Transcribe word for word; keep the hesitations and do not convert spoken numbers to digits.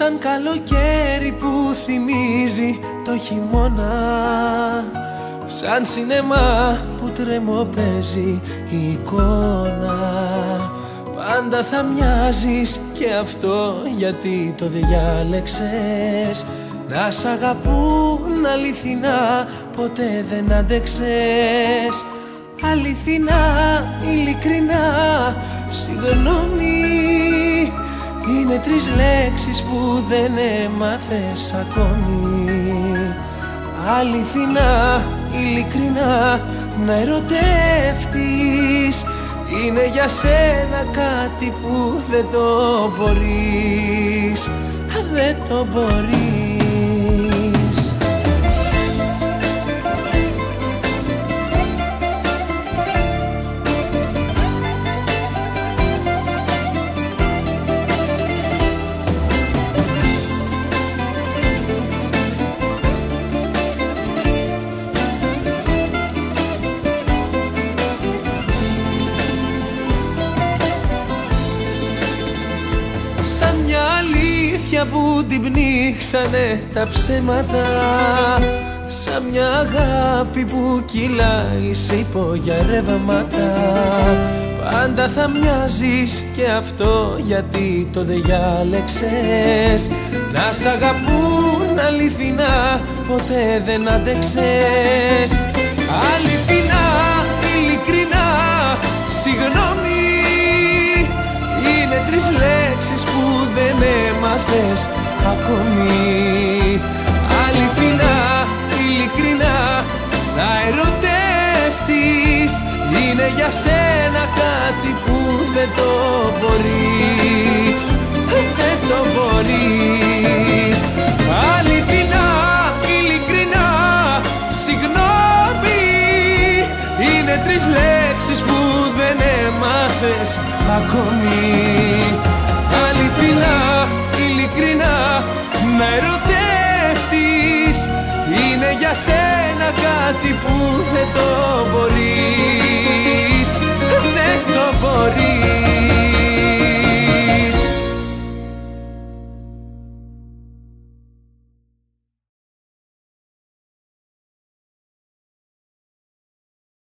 σαν καλοκαίρι που θυμίζει το χειμώνα, σαν σινεμά που τρεμοπαίζει η εικόνα. Πάντα θα μοιάζεις και αυτό γιατί το διάλεξες. Να σ' αγαπούν αληθινά ποτέ δεν άντεξες. Αληθινά, ειλικρινά, συγγνώμη είναι τρεις λέξεις που δεν έμαθες ακόμη. Αληθινά, ειλικρινά, να ερωτεύτης είναι για σένα κάτι που δεν το μπορείς, δεν το μπορείς. Σαν μια αλήθεια που την πνίξανε τα ψέματα, σαν μια αγάπη που κυλάει σε υπόγεια ρεύματα. Πάντα θα μοιάζεις και αυτό γιατί το διάλεξες. Να σ' αγαπούν αληθινά ποτέ δεν άντεξες. Αληθινά, ειλικρινά, συγγνώμη είναι τρεις λέξεις που δεν έμαθες ακόμη. Αληθινά, ειλικρινά, να ερωτεύτης είναι για σένα κάτι που δεν το μπορείς, δεν το μπορείς. Αληθινά, ειλικρινά, συγγνώμη είναι τρεις λέξεις που δεν έμαθες ακόμη. Αληθινά, ειλικρινά, να ερωτεύτης είναι για σένα κάτι που δεν το